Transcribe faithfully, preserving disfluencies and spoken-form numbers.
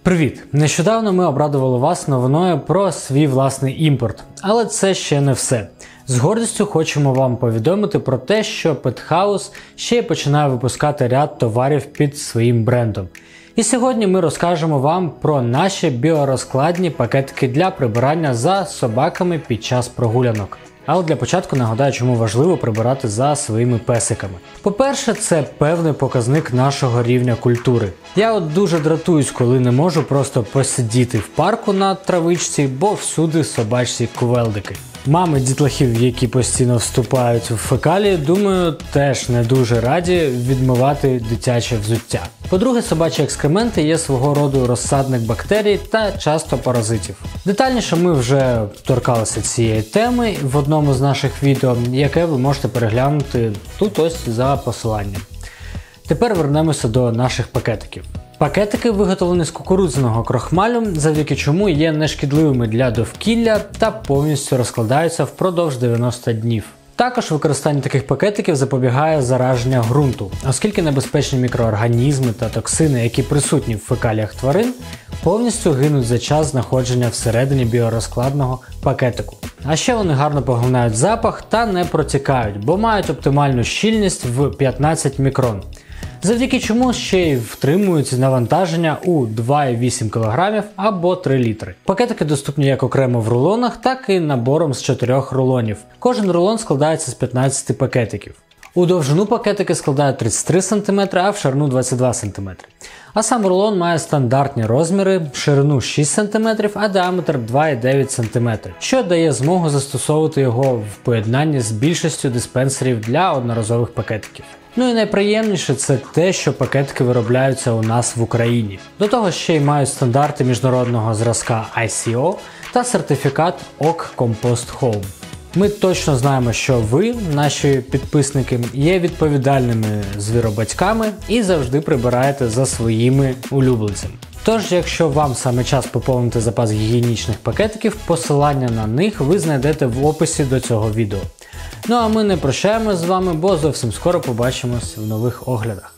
Привіт! Нещодавно ми обрадували вас новиною про свій власний імпорт, але це ще не все. З гордістю хочемо вам повідомити про те, що Pethouse ще й починає випускати ряд товарів під своїм брендом. І сьогодні ми розкажемо вам про наші біорозкладні пакетики для прибирання за собаками під час прогулянок. Але для початку нагадаю, чому важливо прибирати за своїми песиками. По-перше, це певний показник нашого рівня культури. Я от дуже дратуюсь, коли не можу просто посидіти в парку на травичці, бо всюди собачці кувелдики. Мами дітлахів, які постійно вступають в фекалії, думаю, теж не дуже раді відмивати дитяче взуття. По-друге, собачі екскременти є свого роду розсадник бактерій та часто паразитів. Детальніше ми вже торкалися цієї теми в одному з наших відео, яке ви можете переглянути тут ось за посиланням. Тепер вернемося до наших пакетиків. Пакетики виготовлені з кукурудзяного крохмалю, завдяки чому є нешкідливими для довкілля та повністю розкладаються впродовж дев'яноста днів. Також використання таких пакетиків запобігає зараження ґрунту, оскільки небезпечні мікроорганізми та токсини, які присутні в фекаліях тварин, повністю гинуть за час знаходження всередині біорозкладного пакетику. А ще вони гарно поглинають запах та не протікають, бо мають оптимальну щільність в п'ятнадцять мікрон. Завдяки чому ще й втримують навантаження у два і вісім кілограмів або три літри. Пакетики доступні як окремо в рулонах, так і набором з чотирьох рулонів. Кожен рулон складається з п'ятнадцяти пакетиків. У довжину пакетики складають тридцять три сантиметри, а в ширину двадцять два сантиметри. А сам рулон має стандартні розміри, ширину шість сантиметрів, а діаметр два і дев'ять сантиметрів, що дає змогу застосовувати його в поєднанні з більшістю диспенсерів для одноразових пакетиків. Ну і найприємніше це те, що пакетики виробляються у нас в Україні. До того ще й мають стандарти міжнародного зразка ай сі о та сертифікат ок Compost Home. Ми точно знаємо, що ви, наші підписники, є відповідальними звіробатьками і завжди прибираєте за своїми улюбленцями. Тож, якщо вам саме час поповнити запас гігієнічних пакетиків, посилання на них ви знайдете в описі до цього відео. Ну а ми не прощаємось з вами, бо зовсім скоро побачимось в нових оглядах.